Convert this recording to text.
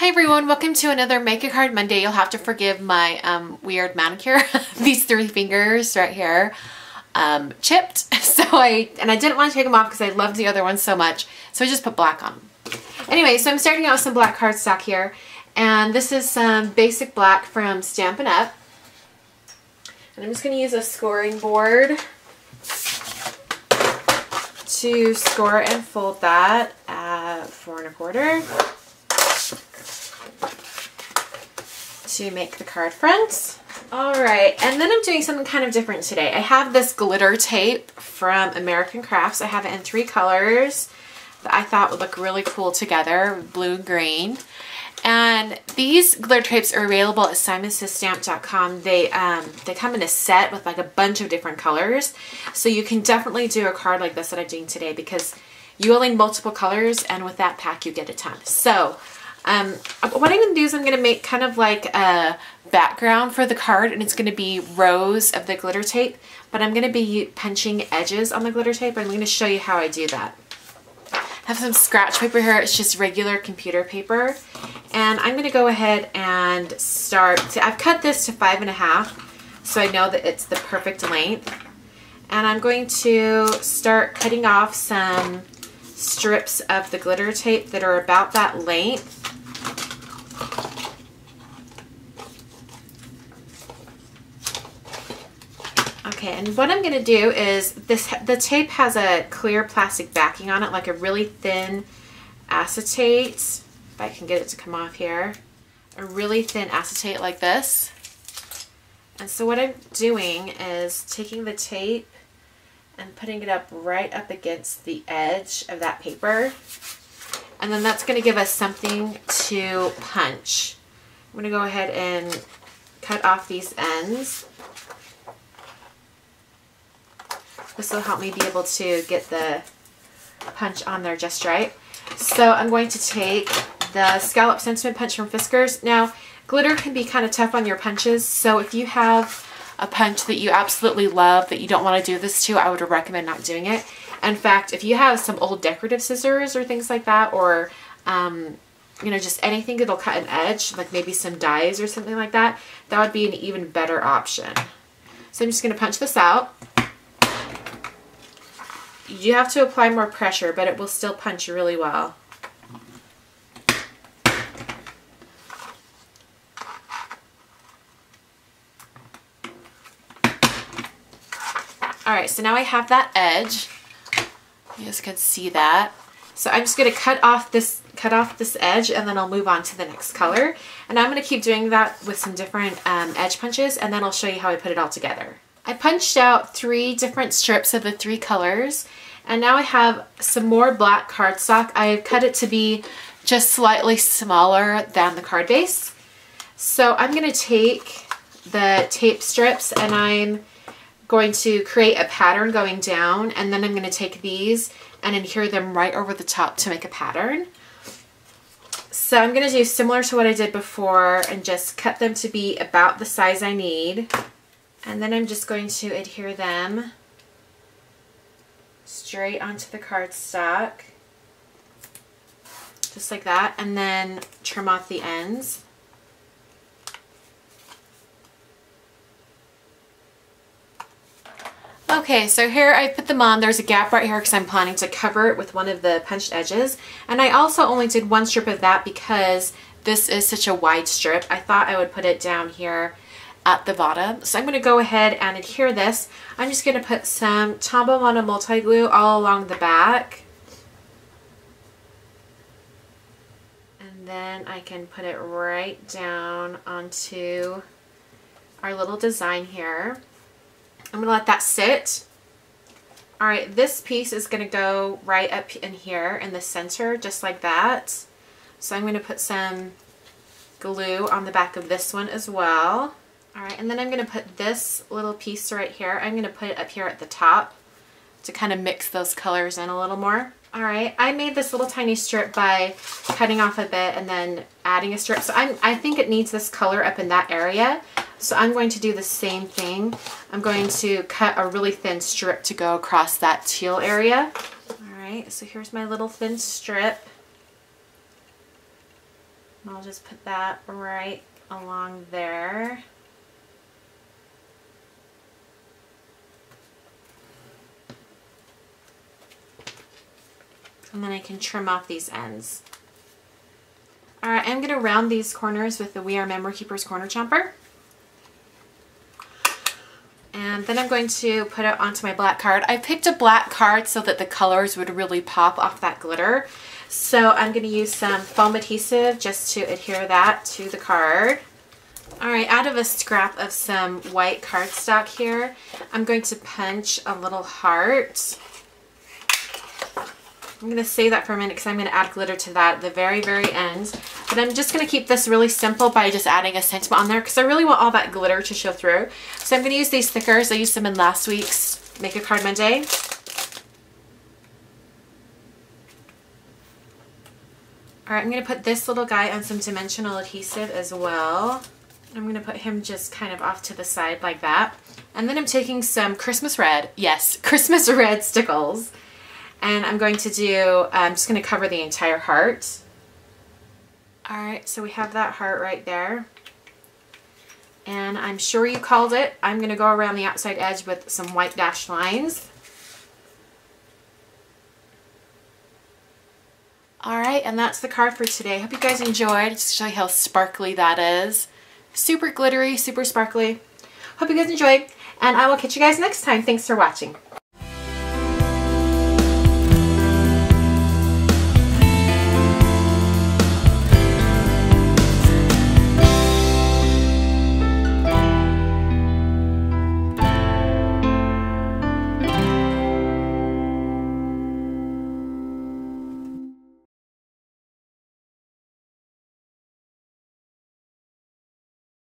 Hi everyone, welcome to another Make a Card Monday. You'll have to forgive my weird manicure. These three fingers right here chipped. So I didn't want to take them off because I loved the other ones so much. So I just put black on them. Anyway, so I'm starting out with some black cardstock here. And this is some basic black from Stampin' Up. And I'm just going to use a scoring board to score and fold that at 4 1/4. To make the card fronts. Alright, and then I'm doing something kind of different today. I have this glitter tape from American Crafts. I have it in 3 colors that I thought would look really cool together, blue and green. And these glitter tapes are available at simonsaysstamp.com. They come in a set with like a bunch of different colors. So you can definitely do a card like this that I'm doing today because you only need multiple colors, and with that pack you get a ton. So what I'm going to do is I'm going to make kind of like a background for the card, and it's going to be rows of the glitter tape, but I'm going to be punching edges on the glitter tape, and I'm going to show you how I do that. I have some scratch paper here. It's just regular computer paper, and I'm going to go ahead and start. I've cut this to 5 1/2 so I know that it's the perfect length, and I'm going to start cutting off some strips of the glitter tape that are about that length. Okay, and what I'm going to do is the tape has a clear plastic backing on it, like a really thin acetate. If I can get it to come off here. A really thin acetate like this. And so what I'm doing is taking the tape and putting it up right up against the edge of that paper. And then that's going to give us something to punch. I'm going to go ahead and cut off these ends. This will help me be able to get the punch on there just right. So I'm going to take the Scallop Sentiment Punch from Fiskars. Now, glitter can be kind of tough on your punches, so if you have a punch that you absolutely love that you don't want to do this to, I would recommend not doing it. In fact, if you have some old decorative scissors or things like that, or you know, just anything that'll cut an edge, like maybe some dies or something like that, that would be an even better option. So I'm just going to punch this out. You have to apply more pressure, but it will still punch really well. Alright, so now I have that edge. You guys can see that. So I'm just going to cut off this edge, and then I'll move on to the next color. And I'm going to keep doing that with some different edge punches, and then I'll show you how I put it all together. I punched out 3 different strips of the 3 colors, and now I have some more black cardstock. I've cut it to be just slightly smaller than the card base. So I'm going to take the tape strips and I'm going to create a pattern going down, and then I'm going to take these and adhere them right over the top to make a pattern. So I'm going to do similar to what I did before and just cut them to be about the size I need. And then I'm just going to adhere them straight onto the cardstock, just like that, and then trim off the ends. Okay, so here I put them on. There's a gap right here because I'm planning to cover it with one of the punched edges. And I also only did 1 strip of that because this is such a wide strip. I thought I would put it down here at the bottom. So I'm going to go ahead and adhere this. I'm just going to put some Tombow Mono multi-glue all along the back. And then I can put it right down onto our little design here. I'm going to let that sit. Alright, this piece is going to go right up in here in the center, just like that. So I'm going to put some glue on the back of this one as well. Alright, and then I'm going to put this little piece right here. I'm going to put it up here at the top to kind of mix those colors in a little more. Alright, I made this little tiny strip by cutting off a bit and then adding a strip. So I think it needs this color up in that area. So I'm going to do the same thing. I'm going to cut a really thin strip to go across that teal area. Alright, so here's my little thin strip. And I'll just put that right along there. And then I can trim off these ends. Alright, I'm going to round these corners with the We Are Memory Keepers Corner Chomper. And then I'm going to put it onto my black card. I picked a black card so that the colors would really pop off that glitter. So I'm going to use some foam adhesive just to adhere that to the card. Alright, out of a scrap of some white cardstock here, I'm going to punch a little heart. I'm going to save that for a minute because I'm going to add glitter to that at the very, very end. But I'm just going to keep this really simple by just adding a sentiment on there because I really want all that glitter to show through. So I'm going to use these stickers. I used them in last week's Make a Card Monday. Alright, I'm going to put this little guy on some dimensional adhesive as well. I'm going to put him just kind of off to the side like that. And then I'm taking some Christmas red, yes, Christmas red stickles. And I'm going to do, I'm just going to cover the entire heart. Alright, so we have that heart right there. And I'm sure you called it. I'm going to go around the outside edge with some white dashed lines. Alright, and that's the card for today. Hope you guys enjoyed. Just to show you how sparkly that is. Super glittery, super sparkly. Hope you guys enjoyed, and I will catch you guys next time. Thanks for watching.